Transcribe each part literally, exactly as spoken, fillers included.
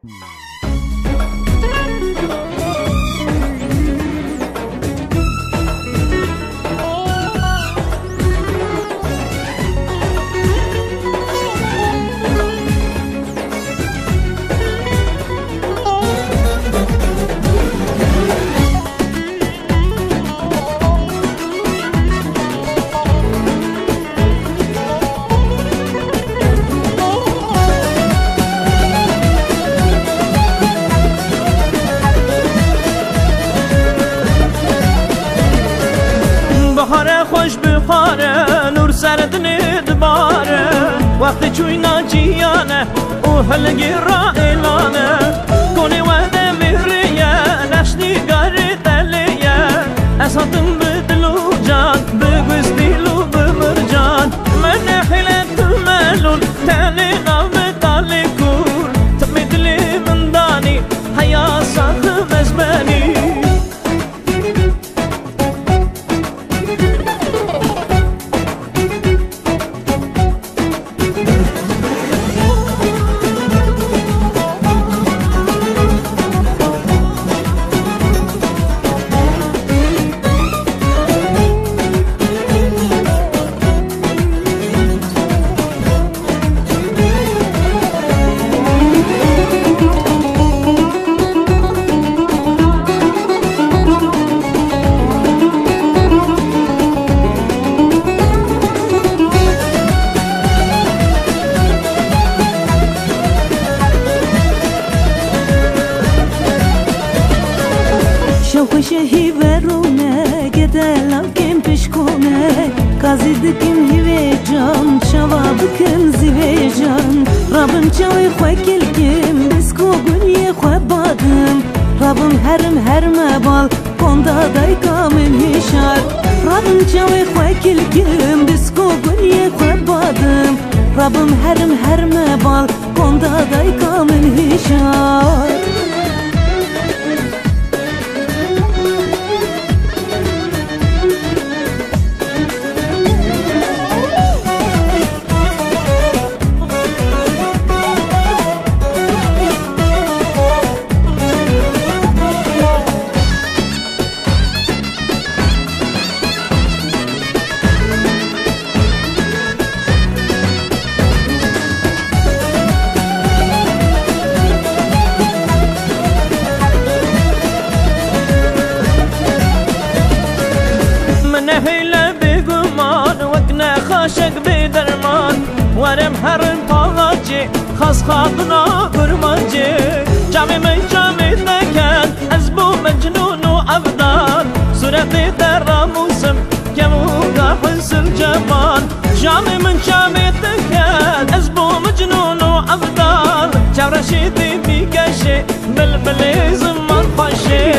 بهاره خوش بخاره نور سردنی دباره وقتی چوینا جیانه او هلگی را اعلانه کنی وحده مهریه نشنی گاری دلیه اساتم بدلو جان بگوز دیلو بمرجان من حیلت ملول تانی قوم تالی کور تمی دلی من دانی حیا ساخ مزبانی شهی برونه گدلم کم پشکونه کازی دکم هیوی جان شوا بکن زیوی جان رابم چاوی خواه کل کم بسکو گلی خواه بادم رابم هرم هرم بال کندا دای کامن هشار رابم چاوی خواه کل کم بسکو گلی خواه بادم رابم هرم هرم بال کندا دای کامن هشار نهيله بگمان وقنا خاشق بدرمان ورم هرن طاغجي خاص خاطنا قرمانجي جامي من جامي تكن أزبو مجنون وأبدان سورتي ترى موسم كموقع حس الجمال جامي من جامي تكن أزبو مجنون وأبدان جارشيتي بيكشي بلبلي زمان خاشي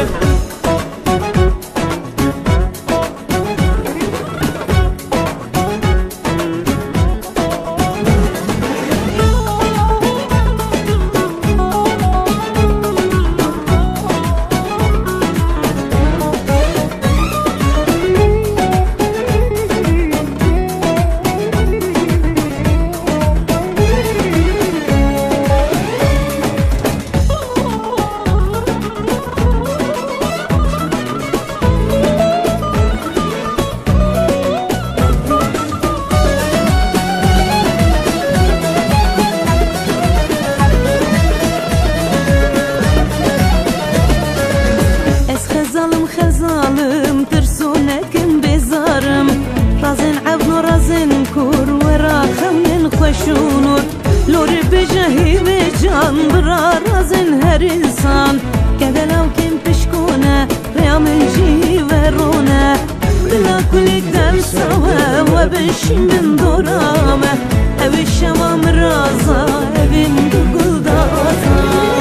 خزالم ترسونكم بزارم رازن عبن رازن كور ورا خمن خوشونور لوري بجهي بجان برا رازن هر انسان كدلو كم بشكونه ريام الجي ورونه بلا كل دم سوا وبش من درامه اوي الشمام رازا ابن قل دازا